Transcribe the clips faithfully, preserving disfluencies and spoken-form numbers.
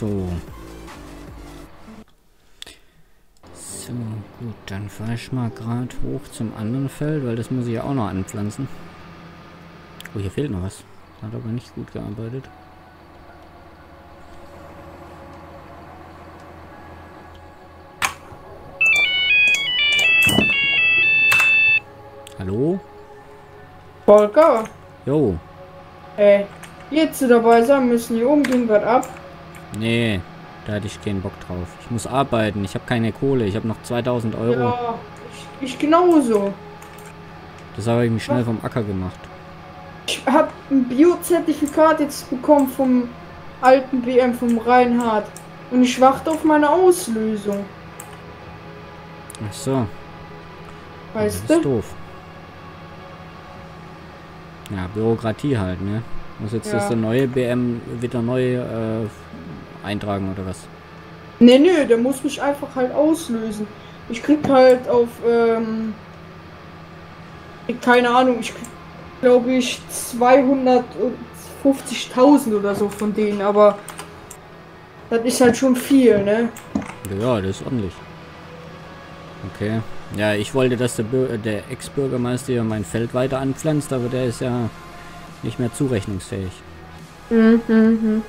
So. So, gut, dann fahre ich mal gerade hoch zum anderen Feld, weil das muss ich ja auch noch anpflanzen. Oh, hier fehlt noch was. Hat aber nicht gut gearbeitet. Hallo? Volker, Jo. ey, jetzt dabei sein müssen, hier oben ging was ab. Nee, da hatte ich keinen Bock drauf. Ich muss arbeiten, ich habe keine Kohle, ich habe noch zweitausend Euro. Ja, ich, ich genauso. Das habe ich mich schnell vom Acker gemacht. Ich habe ein Bio-Zertifikat jetzt bekommen vom alten B M, vom Reinhard. Und ich warte auf meine Auslösung. Ach so, Weißt das ist du? doof. Ja, Bürokratie halt, ne? Muss jetzt Ja. das der neue B M wieder neu äh, eintragen oder was? Nee, nee, der muss mich einfach halt auslösen. Ich krieg halt auf, ähm, keine Ahnung, ich krieg, glaube ich, zweihundertfünfzigtausend oder so von denen, aber das ist halt schon viel, ne? Ja, das ist ordentlich. Okay. Ja, ich wollte, dass der, Bür der Ex-Bürgermeister hier mein Feld weiter anpflanzt, aber der ist ja nicht mehr zurechnungsfähig. Mhm, mhm.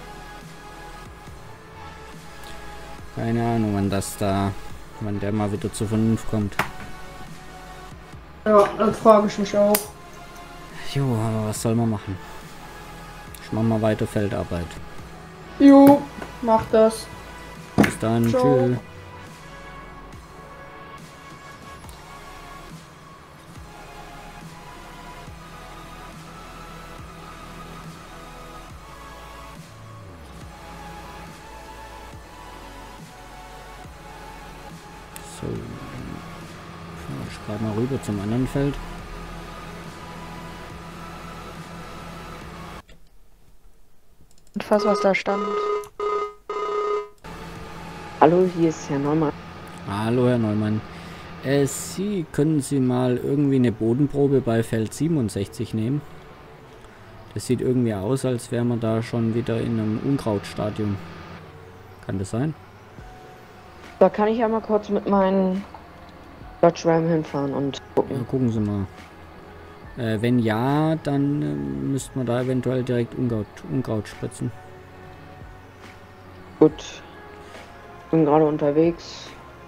Keine Ahnung, wann das da, wann der mal wieder zur Vernunft kommt. Ja, das frage ich mich auch. Jo, aber was soll man machen? Ich mach mal weiter Feldarbeit. Jo, mach das. Bis dann, Ciao. tschüss. So, dann fahr ich gerade mal rüber zum anderen Feld. Und fast was da stand. Hallo, hier ist Herr Neumann. Hallo Herr Neumann. Äh, Sie, können Sie mal irgendwie eine Bodenprobe bei Feld siebenundsechzig nehmen? Das sieht irgendwie aus, als wären wir da schon wieder in einem Unkrautstadium. Kann das sein? Da kann ich ja mal kurz mit meinem Dodge Ram hinfahren und Ja, gucken. gucken Sie mal. Äh, wenn ja, dann äh, müsste man da eventuell direkt Unkraut, Unkraut spritzen. Gut. Bin gerade unterwegs.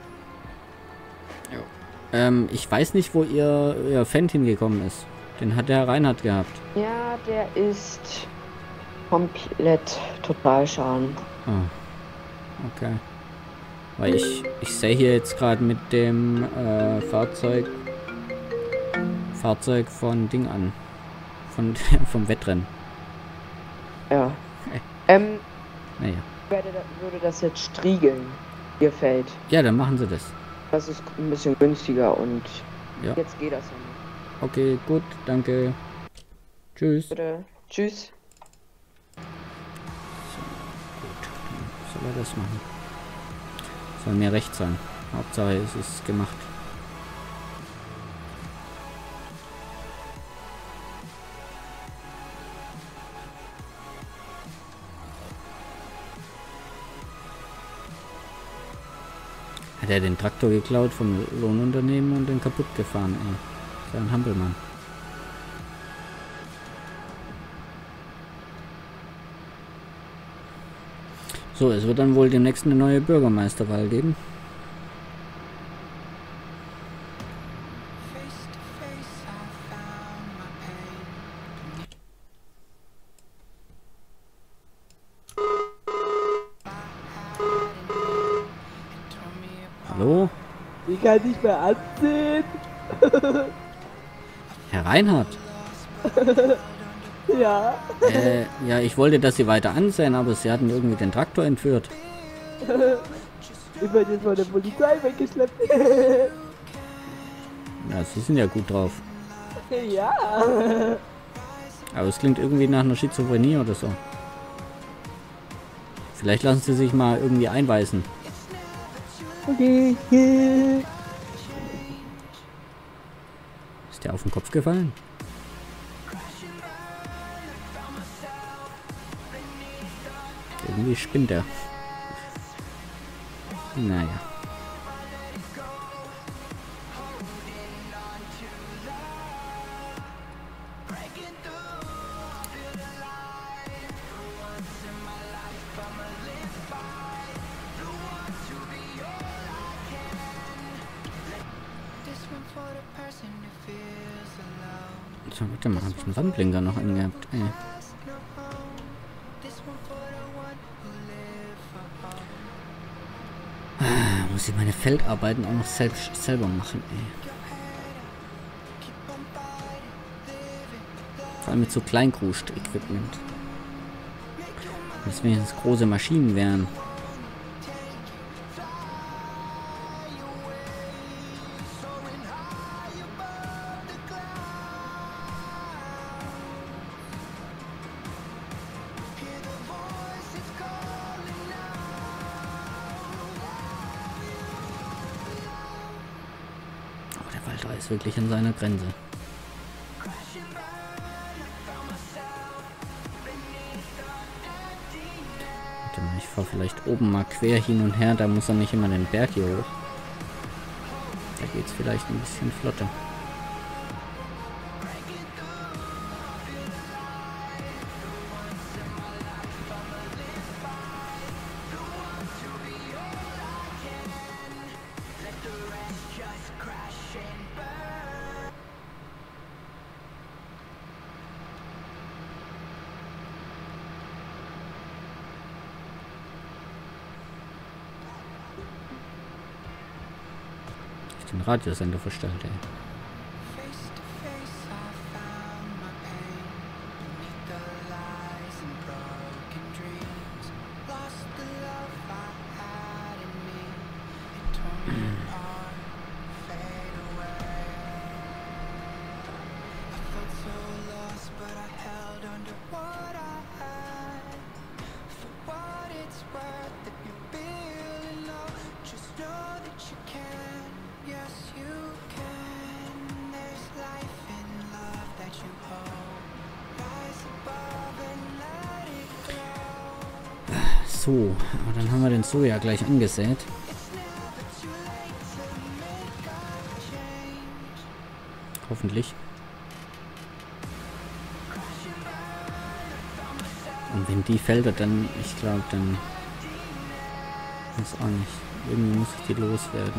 Ähm, ich weiß nicht, wo Ihr, Ihr Fendt hingekommen ist. Den hat der Herr Reinhardt gehabt. Ja, der ist komplett Totalschaden. Ah. Okay. Weil ich, ich sehe hier jetzt gerade mit dem äh, Fahrzeug Fahrzeug von Ding an. Von vom Wettrennen. Ja. Ähm, Naja. werde, würde das jetzt striegeln, ihr Feld. Ja, dann machen Sie das. Das ist ein bisschen günstiger und Ja. jetzt geht das ja nicht. Okay, gut, danke. Tschüss. Bitte. Tschüss. Gut, dann soll er das machen. Soll mir recht sein. Hauptsache es ist gemacht. Hat er den Traktor geklaut vom Lohnunternehmen und den kaputt gefahren, ey. Ist ja ein Hampelmann. So, es wird dann wohl demnächst eine neue Bürgermeisterwahl geben. Hallo? Ich kann nicht mehr ansehen. Herr Reinhardt? Ja. Äh, ja, ich wollte, dass Sie weiter ansehen, aber Sie hatten irgendwie den Traktor entführt. Ich werde jetzt von der Polizei weggeschleppt. Ja, Sie sind ja gut drauf. Ja. Aber es klingt irgendwie nach einer Schizophrenie oder so. Vielleicht lassen Sie sich mal irgendwie einweisen. Okay. Ist der auf den Kopf gefallen? Irgendwie spinnt er. Naja. So, warte mal, hab ich einen Wandblinker noch angehabt, ey. Ah, muss ich meine Feldarbeiten auch noch selbst selber machen, ey. Vor allem mit so Kleinkruscht-Equipment. Wenn es große Maschinen wären. Oh, der Walter ist wirklich an seiner Grenze. Ich fahre vielleicht oben mal quer hin und her, da muss er nicht immer den Berg hier hoch. Da geht es vielleicht ein bisschen flotter. Den Radiosender verstellt, ey. So, aber dann haben wir den Soja gleich angesät. Hoffentlich. Und wenn die Felder dann, ich glaube, dann ist auch nicht. Irgendwie muss ich die loswerden.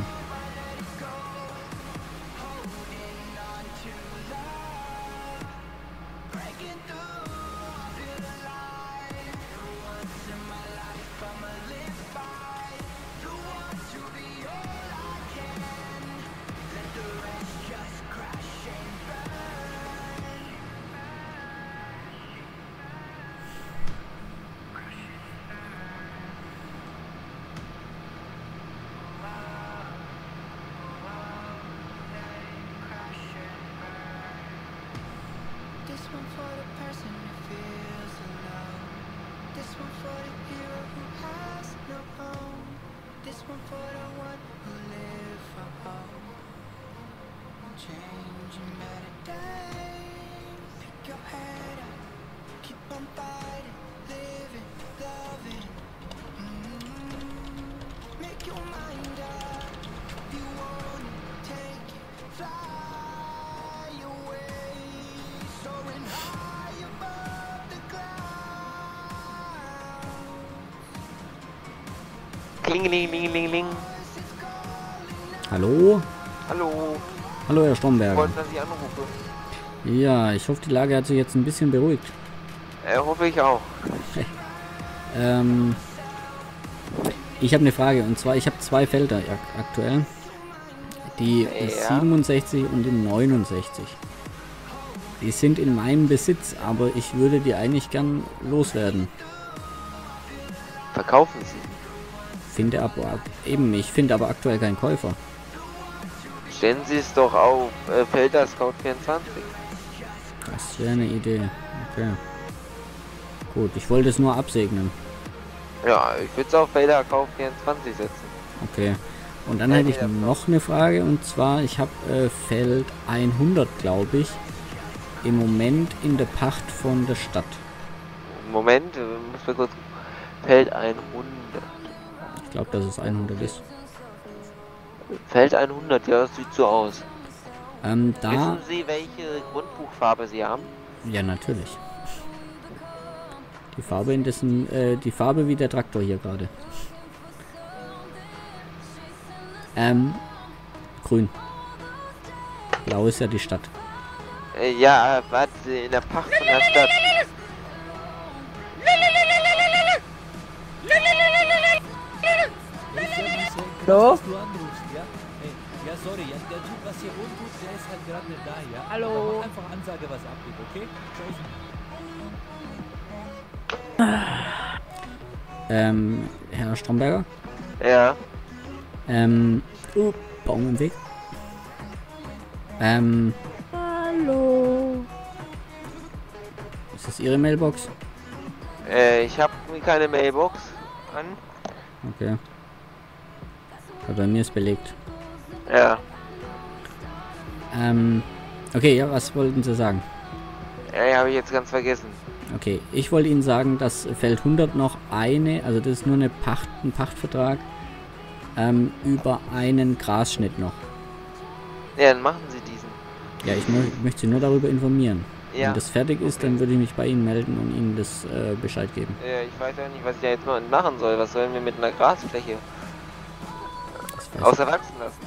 Klingelingelingeling. Hallo? Hallo. Hallo, Herr Stromberger. Wollten, dass ich anrufe? Ja, ich hoffe, die Lage hat sich jetzt ein bisschen beruhigt. Äh, hoffe ich auch. ähm, ich habe eine Frage, und zwar, ich habe zwei Felder ak aktuell. Die Ja. siebenundsechzig und die neunundsechzig. Die sind in meinem Besitz, aber ich würde die eigentlich gern loswerden. Verkaufen Sie. Finde aber, eben, ich finde aber aktuell keinen Käufer. Stellen Sie es doch auf äh, Felder Scout vierundzwanzig. Das wäre eine Idee. Okay. Gut, ich wollte es nur absegnen. Ja, ich würde es auf Felder Kauf vierundzwanzig setzen. Okay. Und dann hätte ich noch eine Frage, und zwar, ich habe äh, Feld hundert, glaube ich, im Moment in der Pacht von der Stadt. Moment, äh, muss wir kurz. Feld hundert. Ich glaube, dass es hundert ist. Feld hundert, ja, das sieht so aus. Ähm, da... Wissen Sie, welche Grundbuchfarbe Sie haben? Ja, natürlich. Die Farbe in dessen... Äh, die Farbe wie der Traktor hier gerade. Ähm, grün. Blau ist ja die Stadt. Äh, ja, warte, in der Pacht von der Stadt. Hallo? Ja, sorry, ja, der Typ, was hier oben tut, der ist halt gerade nicht da, ja? Hallo? Aber mach einfach Ansage, was abgeht, okay? Tschüss. Ähm, Herr Stromberger? Ja. Ähm, oh, Baum im Weg. Ähm, Hallo? ist das Ihre Mailbox? Äh, ich habe keine Mailbox an. Okay. Aber bei mir ist belegt. Ja. Ähm, okay, ja, was wollten Sie sagen? Ja, habe ich jetzt ganz vergessen. Okay, ich wollte Ihnen sagen, dass Feld hundert noch eine, also das ist nur eine Pacht, ein Pachtvertrag, ähm, über einen Grasschnitt noch. Ja, dann machen Sie diesen. Ja, ich, mö ich möchte Sie nur darüber informieren. Ja. Wenn das fertig ist, dann würde ich mich bei Ihnen melden und Ihnen das äh, Bescheid geben. Ja, ich weiß ja nicht, was ich da jetzt mal machen soll. Was sollen wir mit einer Grasfläche Das weiß außer wachsen lassen?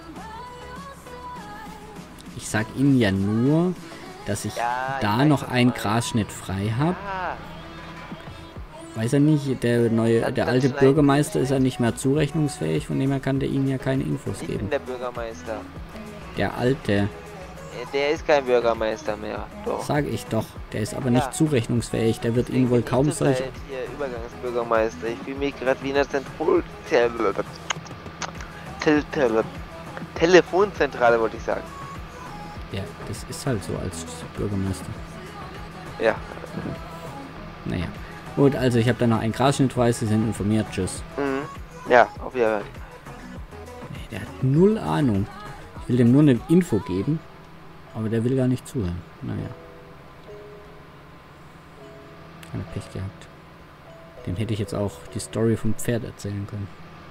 ich. Ich sag Ihnen ja nur, dass ich Ja, ich da weiß, noch was einen du meinst. Grasschnitt frei habe. Ah, Weiß er nicht, der neue, Dann- der dann alte schneiden Bürgermeister wir ist ja nicht mehr zurechnungsfähig, von dem her kann der Ihnen ja keine Infos ich bin geben. der Bürgermeister. Der alte, Äh, Der ist kein Bürgermeister mehr. Doch. sage ich doch, der ist aber Ja. nicht zurechnungsfähig, der wird Deswegen Ihnen wohl bin ich kaum zurzeit solche... hier Übergangsbürgermeister. Ich fühle mich gerade wie in der Zentral... Tel Tel Tel Telefonzentrale, wollte ich sagen. Ja, das ist halt so als Bürgermeister. Ja. Naja. Gut, also ich habe da noch einen Grasschnitt frei, Sie sind informiert, tschüss. Mhm. Ja, auf Wiedersehen. Nee, der hat null Ahnung. Ich will dem nur eine Info geben, aber der will gar nicht zuhören. Naja. Hat er Pech gehabt. Dem hätte ich jetzt auch die Story vom Pferd erzählen können.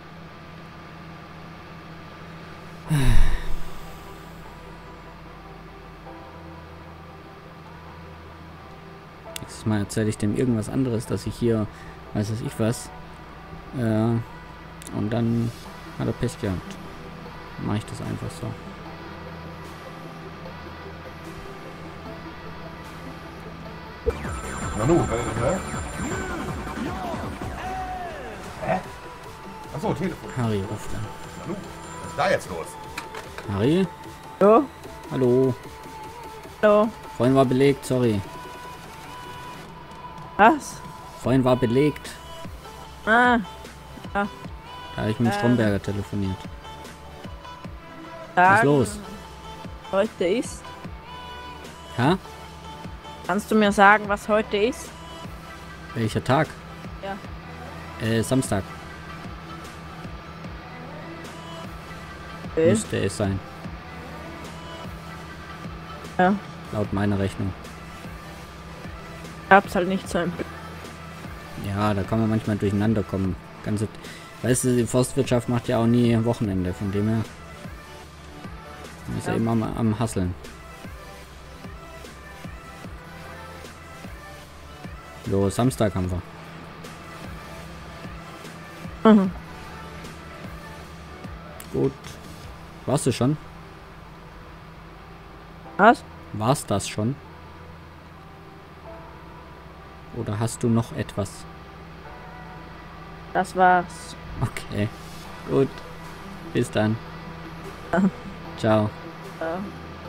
Nächstes Mal erzähle ich dem irgendwas anderes, dass ich hier, weiß es ich was, äh, und dann hat er Pech gehabt. Dann mache ich das einfach so. Nanu, äh, hä? Hä? Achso, Telefon. Harry ruft an. Nanu, was ist da jetzt los? Harry? Hallo? Hallo? Hallo? Vorhin war belegt, sorry. Was? Vorhin war belegt. Ah, Da habe ich mit Ähm. Stromberger telefoniert. sagen, Was ist los? heute ist. Ja? Kannst du mir sagen, was heute ist? Welcher Tag? Ja. Äh, Samstag Okay. müsste es sein. Ja. Laut meiner Rechnung. Ich hab's halt nicht so im Blick. Ja, da kann man manchmal durcheinander kommen. Ganze, weißt du, die Forstwirtschaft macht ja auch nie Wochenende, von dem her. Man ist ja, Ja. immer am, am Hasseln. So, Samstag haben wir. Mhm. Gut. Warst du schon? Was? War's das schon? Oder hast du noch etwas? Das war's. Okay. Gut. Bis dann. Ciao. Ja.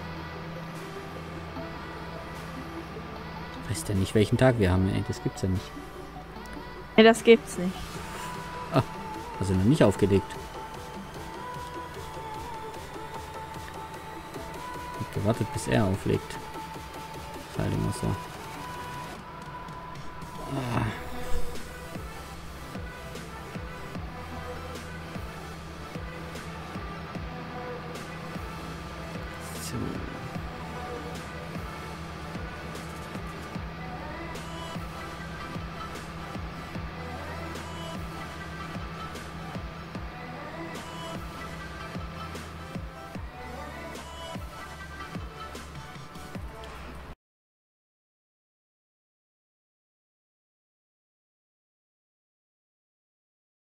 Du weißt ja nicht, welchen Tag wir haben. Ey, das gibt's ja nicht. Nee, das gibt's nicht. Also noch nicht aufgelegt. Ich hab gewartet, bis er auflegt. Ist halt immer so. Ah. So.